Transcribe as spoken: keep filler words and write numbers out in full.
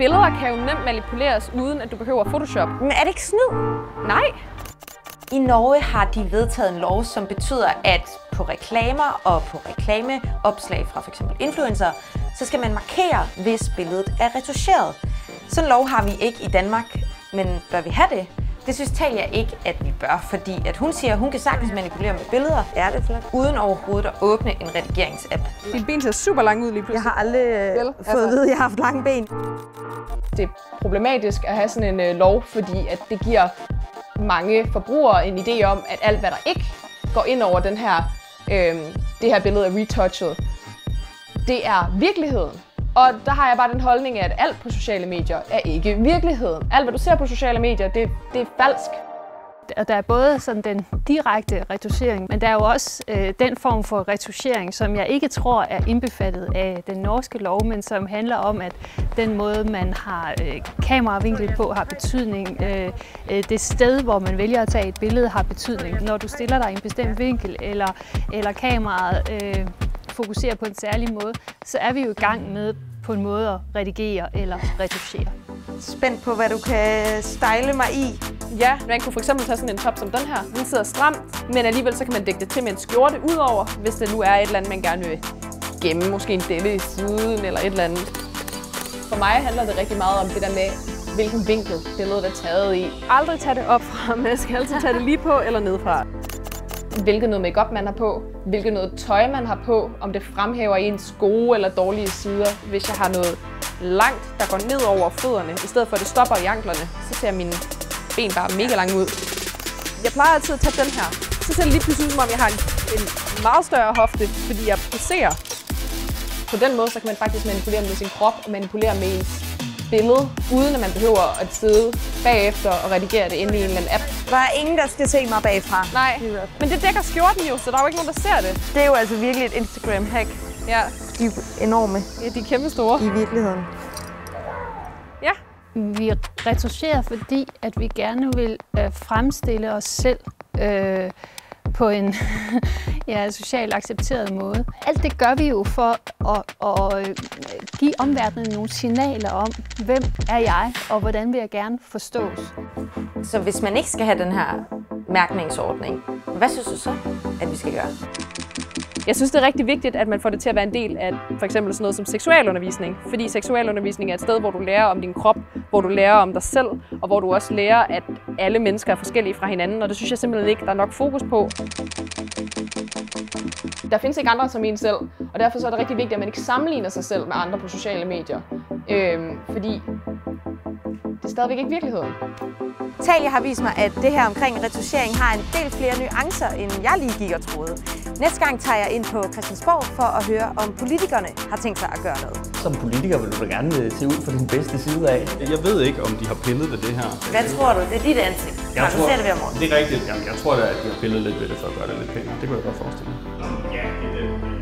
billeder kan jo nemt manipuleres, uden at du behøver Photoshop. Men er det ikke snyd? Nej. I Norge har de vedtaget en lov, som betyder, at på reklamer og på reklameopslag fra f.eks. influencer, så skal man markere, hvis billedet er retoucheret. Sådan en lov har vi ikke i Danmark, men bør vi have det? Det synes Talia ikke, at vi bør, fordi at hun siger, at hun kan sagtens manipulere med billeder, Ja, det er flot. uden overhovedet at åbne en redigeringsapp. Din ben ser super lang ud lige pludselig. Jeg har aldrig øh, fået altså. at vide, at jeg har haft lange ben. Det er problematisk at have sådan en øh, lov, fordi at det giver mange forbrugere en idé om, at alt, hvad der ikke går ind over den her, øh, det her billede er retouchet, det er virkeligheden. Og der har jeg bare den holdning, at alt på sociale medier er ikke virkeligheden. Alt, hvad du ser på sociale medier, det, det er falsk. Og der er både sådan den direkte retouchering, men der er jo også øh, den form for retouchering, som jeg ikke tror er indbefattet af den norske lov, men som handler om, at den måde, man har øh, kameravinkel på, har betydning. Øh, øh, det sted, hvor man vælger at tage et billede, har betydning. Når du stiller dig i en bestemt vinkel, eller, eller kameraet øh, fokuserer på en særlig måde, så er vi jo i gang med på en måde at redigere eller retouchere. Spændt på, hvad du kan style mig i. Ja, man kunne for eksempel tage sådan en top som den her. Den sidder stramt, men alligevel så kan man dække det til med en skjorte udover, hvis det nu er et eller andet, man gerne vil gemme. Måske en delle i siden eller et eller andet. For mig handler det rigtig meget om det der med, hvilken vinkel billedet er taget i. Aldrig tage det op fra, men jeg skal altid tage det lige på eller nedfra. Hvilket noget makeup man har på, hvilket noget tøj man har på, om det fremhæver ens gode eller dårlige sider. Hvis jeg har noget langt, der går ned over fødderne, i stedet for at det stopper i anklerne, så ser mine ben bare mega lange ud. Jeg plejer altid at tage den her. Så ser det lige pludselig ud, som om jeg har en, en meget større hofte, fordi jeg poserer. På den måde så kan man faktisk manipulere med sin krop og manipulere med ens billede, uden at man behøver at sidde bagefter og redigere det inde i en eller anden app. Der er ingen, der skal se mig bagfra. Nej, men det dækker skjorten jo, så der er jo ikke nogen, der ser det. Det er jo altså virkelig et Instagram-hack. Ja. De er enorme. Ja, de er kæmpe store. I virkeligheden. Ja. Vi retoucherer, fordi at vi gerne vil øh, fremstille os selv øh, på en ja, socialt accepteret måde. Alt det gør vi jo for at, at give omverdenen nogle signaler om, hvem er jeg, og hvordan vil jeg gerne forstås. Så hvis man ikke skal have den her mærkningsordning, hvad synes du så, at vi skal gøre? Jeg synes, det er rigtig vigtigt, at man får det til at være en del af for eksempel sådan noget som seksualundervisning. Fordi seksualundervisning er et sted, hvor du lærer om din krop, hvor du lærer om dig selv, og hvor du også lærer, at alle mennesker er forskellige fra hinanden. Og det synes jeg simpelthen ikke, der er nok fokus på. Der findes ikke andre som en selv, og derfor så er det rigtig vigtigt, at man ikke sammenligner sig selv med andre på sociale medier. Øhm, fordi det er stadigvæk ikke virkeligheden. Talia har vist mig, at det her omkring retouchering har en del flere nuancer, end jeg lige gik og troede. Næste gang tager jeg ind på Christiansborg for at høre, om politikerne har tænkt sig at gøre noget. Som politiker vil du da gerne se ud fra din bedste side af. Jeg ved ikke, om de har pillet ved det her. Hvad tror du? Det er dit ansigt. Jeg Når tror, du ser det ved morgen. Det er rigtigt. Jamen, jeg tror da, at de har pillet lidt ved det for at gøre det lidt pænere. Det kunne jeg godt forestille mig. Ja, det er det.